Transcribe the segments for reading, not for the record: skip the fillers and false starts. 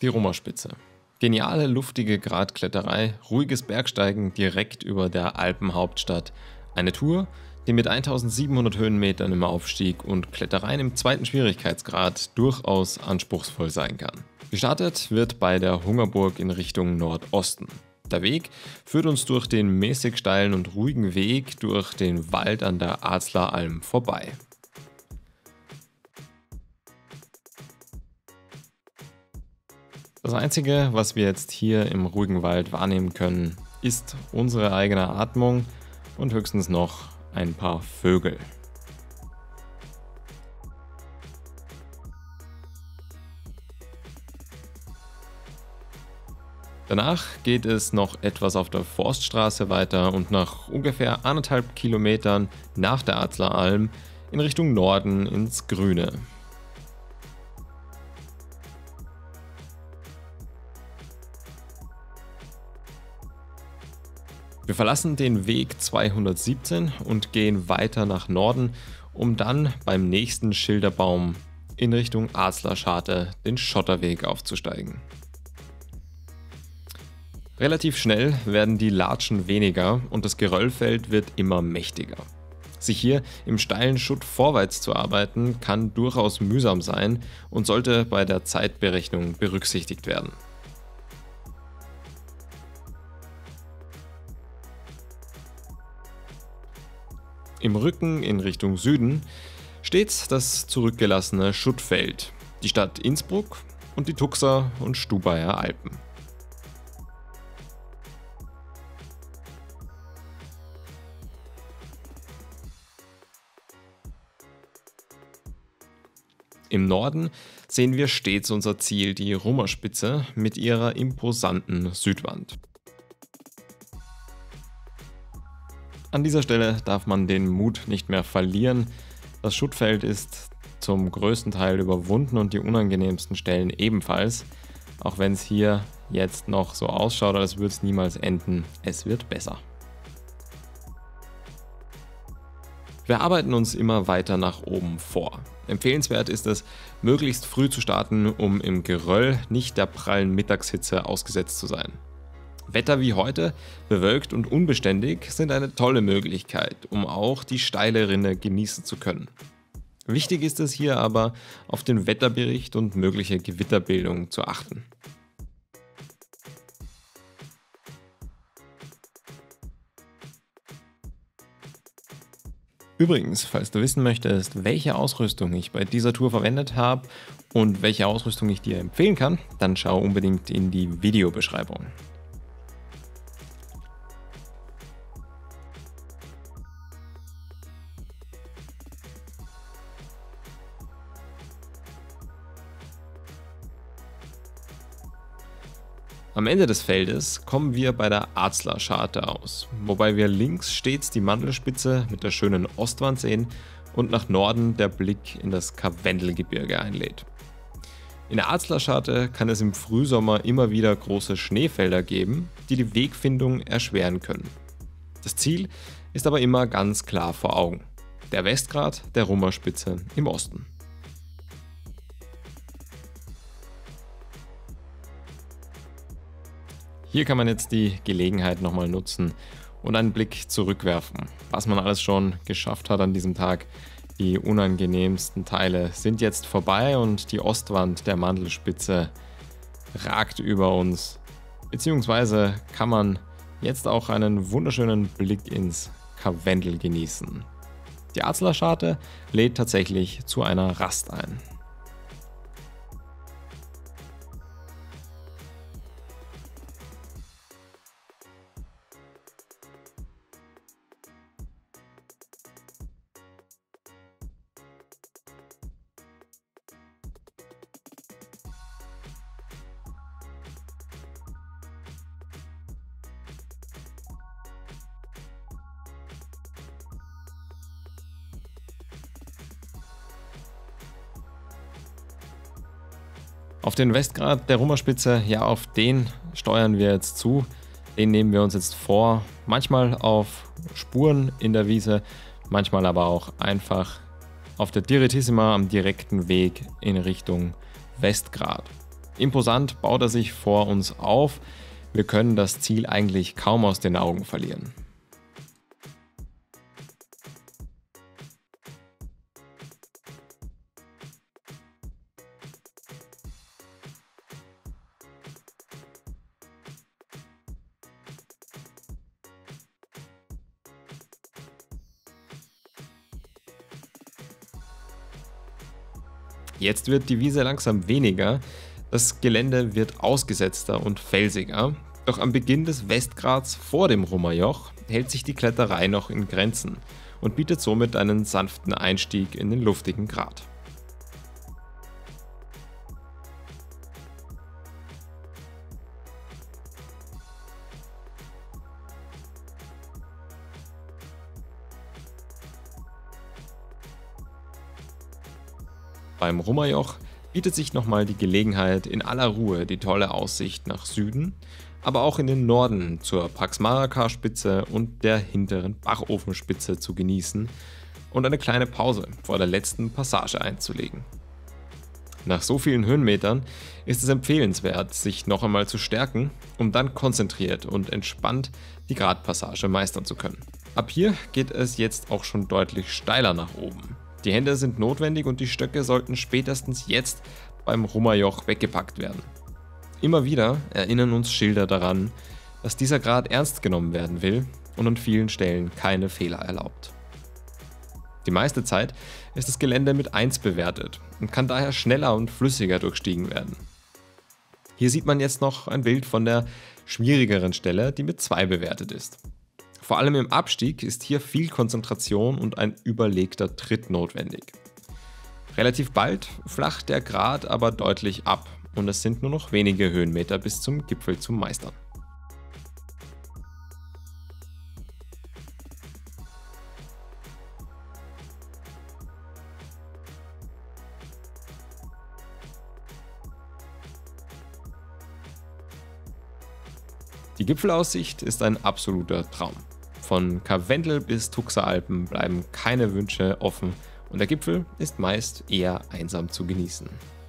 Die Rummerspitze. Geniale, luftige Gratkletterei, ruhiges Bergsteigen direkt über der Alpenhauptstadt. Eine Tour, die mit 1700 Höhenmetern im Aufstieg und Klettereien im zweiten Schwierigkeitsgrad durchaus anspruchsvoll sein kann. Gestartet wird bei der Hungerburg in Richtung Nordosten. Der Weg führt uns durch den mäßig steilen und ruhigen Weg durch den Wald an der Arzleralm vorbei. Das Einzige, was wir jetzt hier im ruhigen Wald wahrnehmen können, ist unsere eigene Atmung und höchstens noch ein paar Vögel. Danach geht es noch etwas auf der Forststraße weiter und nach ungefähr 1,5 Kilometern nach der Arzleralm in Richtung Norden ins Grüne. Wir verlassen den Weg 217 und gehen weiter nach Norden, um dann beim nächsten Schilderbaum in Richtung Arzlerscharte den Schotterweg aufzusteigen. Relativ schnell werden die Latschen weniger und das Geröllfeld wird immer mächtiger. Sich hier im steilen Schutt vorwärts zu arbeiten, kann durchaus mühsam sein und sollte bei der Zeitberechnung berücksichtigt werden. Im Rücken in Richtung Süden steht das zurückgelassene Schuttfeld, die Stadt Innsbruck und die Tuxer und Stubaier Alpen. Im Norden sehen wir stets unser Ziel, die Rummerspitze mit ihrer imposanten Südwand. An dieser Stelle darf man den Mut nicht mehr verlieren. Das Schuttfeld ist zum größten Teil überwunden und die unangenehmsten Stellen ebenfalls. Auch wenn es hier jetzt noch so ausschaut, als würde es niemals enden, es wird besser. Wir arbeiten uns immer weiter nach oben vor. Empfehlenswert ist es, möglichst früh zu starten, um im Geröll nicht der prallen Mittagshitze ausgesetzt zu sein. Wetter wie heute, bewölkt und unbeständig, sind eine tolle Möglichkeit, um auch die steile Rinne genießen zu können. Wichtig ist es hier aber, auf den Wetterbericht und mögliche Gewitterbildung zu achten. Übrigens, falls du wissen möchtest, welche Ausrüstung ich bei dieser Tour verwendet habe und welche Ausrüstung ich dir empfehlen kann, dann schau unbedingt in die Videobeschreibung. Am Ende des Feldes kommen wir bei der Arzlerscharte aus, wobei wir links stets die Mandelspitze mit der schönen Ostwand sehen und nach Norden der Blick in das Karwendelgebirge einlädt. In der Arzlerscharte kann es im Frühsommer immer wieder große Schneefelder geben, die die Wegfindung erschweren können. Das Ziel ist aber immer ganz klar vor Augen: der Westgrat der Rummerspitze im Osten. Hier kann man jetzt die Gelegenheit nochmal nutzen und einen Blick zurückwerfen, was man alles schon geschafft hat an diesem Tag. Die unangenehmsten Teile sind jetzt vorbei und die Ostwand der Mandelspitze ragt über uns. Beziehungsweise kann man jetzt auch einen wunderschönen Blick ins Karwendel genießen. Die Arzlerscharte lädt tatsächlich zu einer Rast ein. Auf den Westgrat der Rummerspitze, ja, auf den steuern wir jetzt zu. Den nehmen wir uns jetzt vor. Manchmal auf Spuren in der Wiese, manchmal aber auch einfach auf der Direttissima am direkten Weg in Richtung Westgrat. Imposant baut er sich vor uns auf. Wir können das Ziel eigentlich kaum aus den Augen verlieren. Jetzt wird die Wiese langsam weniger, das Gelände wird ausgesetzter und felsiger, doch am Beginn des Westgrats vor dem Rummerjoch hält sich die Kletterei noch in Grenzen und bietet somit einen sanften Einstieg in den luftigen Grat. Beim Rummerjoch bietet sich nochmal die Gelegenheit, in aller Ruhe die tolle Aussicht nach Süden, aber auch in den Norden zur Paxmaraka-Spitze und der hinteren Bachofenspitze zu genießen und eine kleine Pause vor der letzten Passage einzulegen. Nach so vielen Höhenmetern ist es empfehlenswert, sich noch einmal zu stärken, um dann konzentriert und entspannt die Gratpassage meistern zu können. Ab hier geht es jetzt auch schon deutlich steiler nach oben. Die Hände sind notwendig und die Stöcke sollten spätestens jetzt beim Rummerjoch weggepackt werden. Immer wieder erinnern uns Schilder daran, dass dieser Grat ernst genommen werden will und an vielen Stellen keine Fehler erlaubt. Die meiste Zeit ist das Gelände mit 1 bewertet und kann daher schneller und flüssiger durchstiegen werden. Hier sieht man jetzt noch ein Bild von der schwierigeren Stelle, die mit 2 bewertet ist. Vor allem im Abstieg ist hier viel Konzentration und ein überlegter Tritt notwendig. Relativ bald flacht der Grat aber deutlich ab und es sind nur noch wenige Höhenmeter bis zum Gipfel zu meistern. Die Gipfelaussicht ist ein absoluter Traum. Von Karwendel bis Tuxer Alpen bleiben keine Wünsche offen und der Gipfel ist meist eher einsam zu genießen.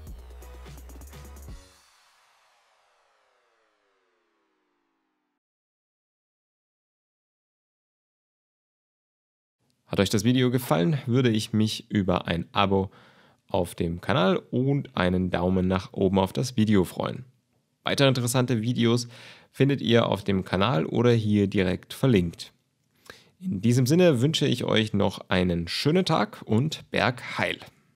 Hat euch das Video gefallen, würde ich mich über ein Abo auf dem Kanal und einen Daumen nach oben auf das Video freuen. Weitere interessante Videos findet ihr auf dem Kanal oder hier direkt verlinkt. In diesem Sinne wünsche ich euch noch einen schönen Tag und Bergheil!